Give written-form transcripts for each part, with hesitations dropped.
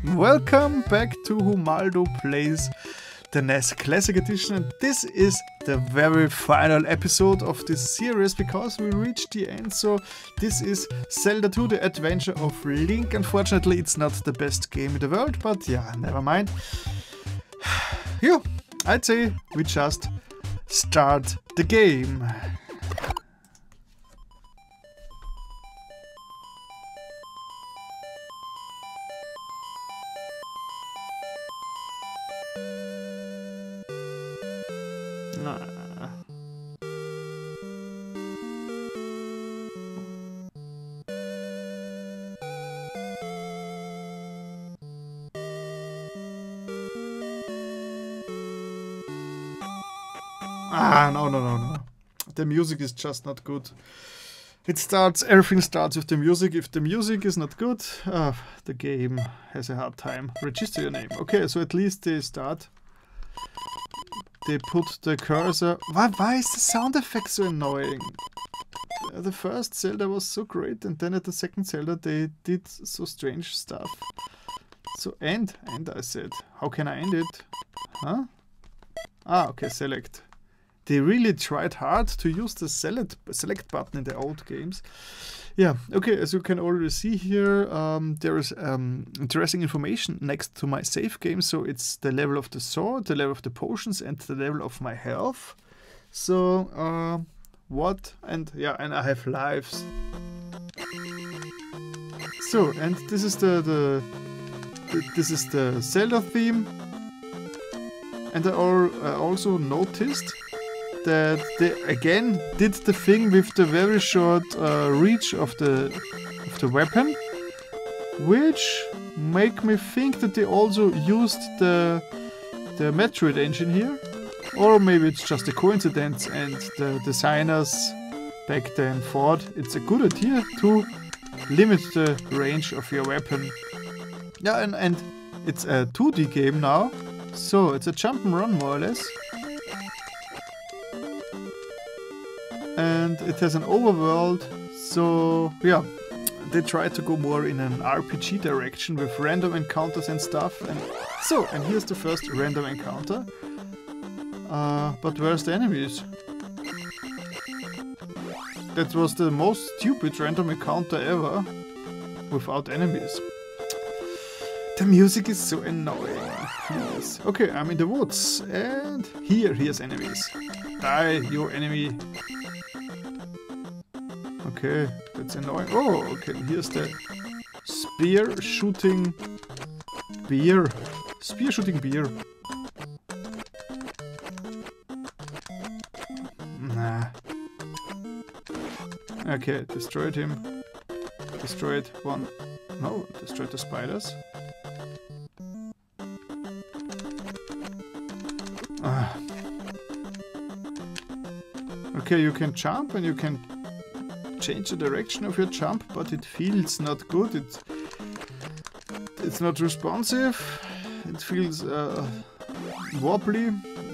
Welcome back to Humaldo Plays the NES Classic Edition, and this is the very final episode of this series because we reached the end. So this is Zelda 2, The Adventure of Link. Unfortunately, it's not the best game in the world, but yeah, never mind. Yeah, I'd say we just start the game. No. The music is just not good. Everything starts with the music. If the music is not good, the game has a hard time. Register your name. Okay, so at least they start. They put the cursor. Why is the sound effect so annoying? The first Zelda was so great, and then at the second Zelda they did so strange stuff. So end I said. How can I end it? Huh? Okay, select. They really tried hard to use the select button in the old games. Yeah, okay, as you can already see here, there is interesting information next to my save game. So it's the level of the sword, the level of the potions, and the level of my health. So, and I have lives. So, and this is the Zelda theme. And I also noticed that they again did the thing with the very short reach of the weapon, which make me think that they also used the Metroid engine here, or maybe it's just a coincidence and the designers back then thought it's a good idea to limit the range of your weapon. Yeah, and it's a 2D game now, so it's a jump and run more or less. And it has an overworld, so yeah, they try to go more in an RPG direction with random encounters and stuff. And here's the first random encounter. But where's the enemies? That was the most stupid random encounter ever, without enemies. The music is so annoying. Please. Okay, I'm in the woods, and here's enemies. Die, you enemy. Okay, that's annoying. Oh, okay, here's the spear shooting bear. Spear shooting bear. Nah. Okay, destroyed him. Destroyed one. No, destroyed the spiders. Okay, you can jump and you can change the direction of your jump, but it feels not good. It's not responsive. It feels wobbly.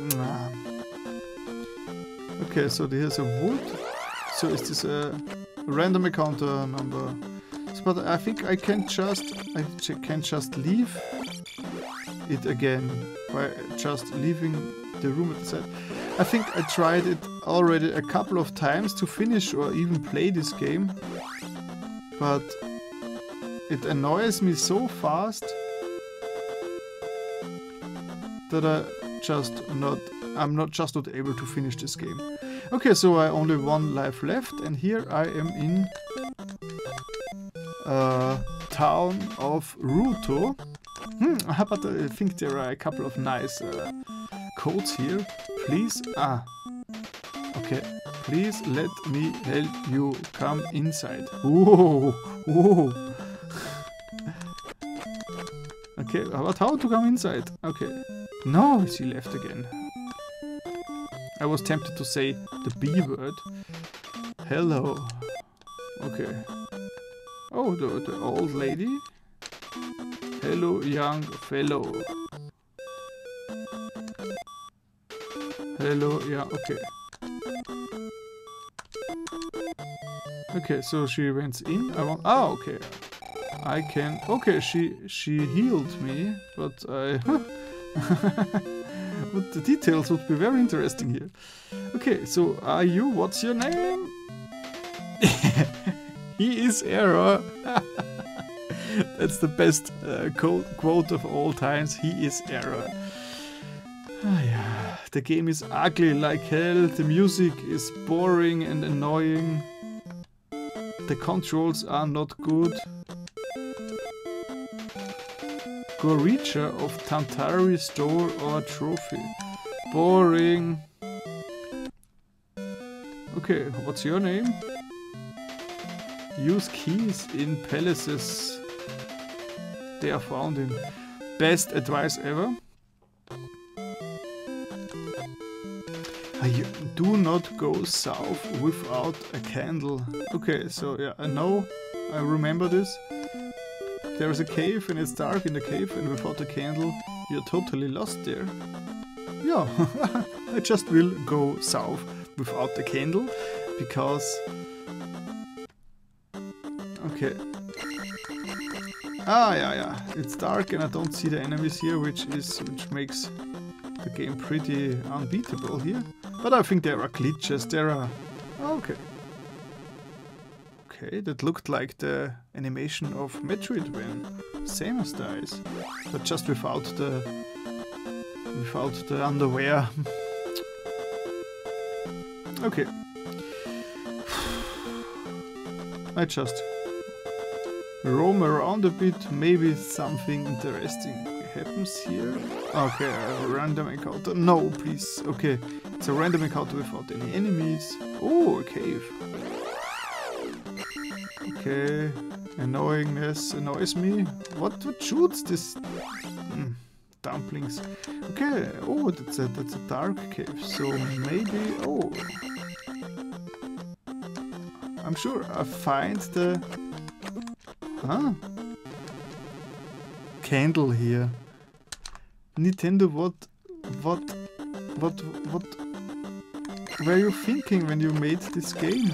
Okay, so there's a wood. So is this a random encounter number? But I think I can just leave it again by just leaving the room at the side. I think I tried it already a couple of times to finish or even play this game, but it annoys me so fast that I'm not able to finish this game. Okay, so I only one life left, and here I am in town of Ruto. But I think there are a couple of nice codes here. Please, okay. Please let me help you come inside. Whoa. Okay, but how to come inside? Okay. No, she left again. I was tempted to say the B word. Hello. Okay. Oh, the old lady. Hello, young fellow. Hello, yeah, okay. Okay, so she went in. Okay. I can... Okay, she healed me, but I... But the details would be very interesting here. Okay, so are you... What's your name? He is Error. That's the best quote of all times. He is Error. Ah, yeah. The game is ugly like hell. The music is boring and annoying. The controls are not good. Go Reacher of Tantari store or trophy. Boring. Okay, what's your name? Use keys in palaces. They are found in. Best advice ever. You do not go south without a candle. Okay, so yeah, I know. I remember this. There is a cave and it's dark in the cave, and without a candle you're totally lost there. Yeah, I just will go south without the candle because... Okay. Ah, yeah. It's dark and I don't see the enemies here, which makes the game pretty unbeatable here. But I think there are glitches. There are... Okay. Okay, that looked like the animation of Metroid when Samus dies, but just without the underwear. Okay. I just roam around a bit, maybe something interesting happens here. Okay, a random encounter. No, please. Okay, it's a random encounter without any enemies. Oh, a cave. Okay, annoyingness annoys me. What shoots this? Dumplings. Okay, oh, that's a dark cave. So maybe, oh, I'm sure I find the candle here. Nintendo, what were you thinking when you made this game?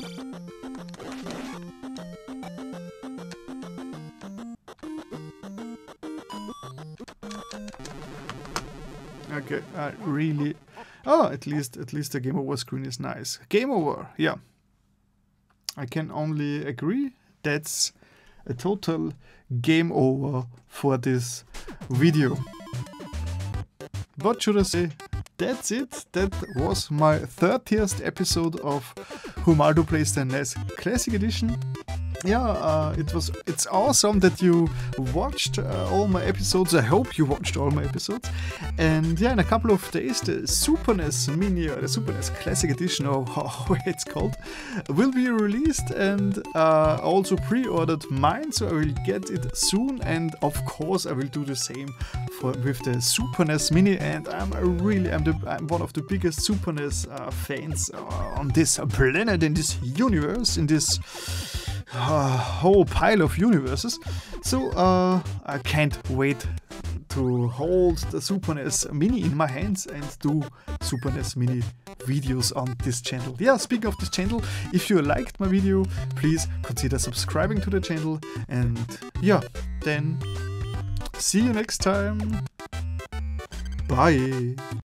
Okay, I really... Oh, at least the Game Over screen is nice. Game Over, yeah. I can only agree. That's a total game over for this video. What should I say? That's it. That was my 30th episode of Humaldo Plays the NES Classic Edition. Yeah, it's awesome that you watched all my episodes. I hope you watched all my episodes. And yeah, in a couple of days, the Super NES Mini, or the Super NES Classic Edition, or how it's called, will be released. And also pre-ordered mine, so I will get it soon. And of course, I will do the same with the Super NES Mini. And I'm one of the biggest Super NES fans on this planet, in this universe, in this whole pile of universes. So I can't wait to hold the Super NES Mini in my hands and do Super NES Mini videos on this channel. Yeah, speaking of this channel, if you liked my video, please consider subscribing to the channel. And yeah, then see you next time. Bye.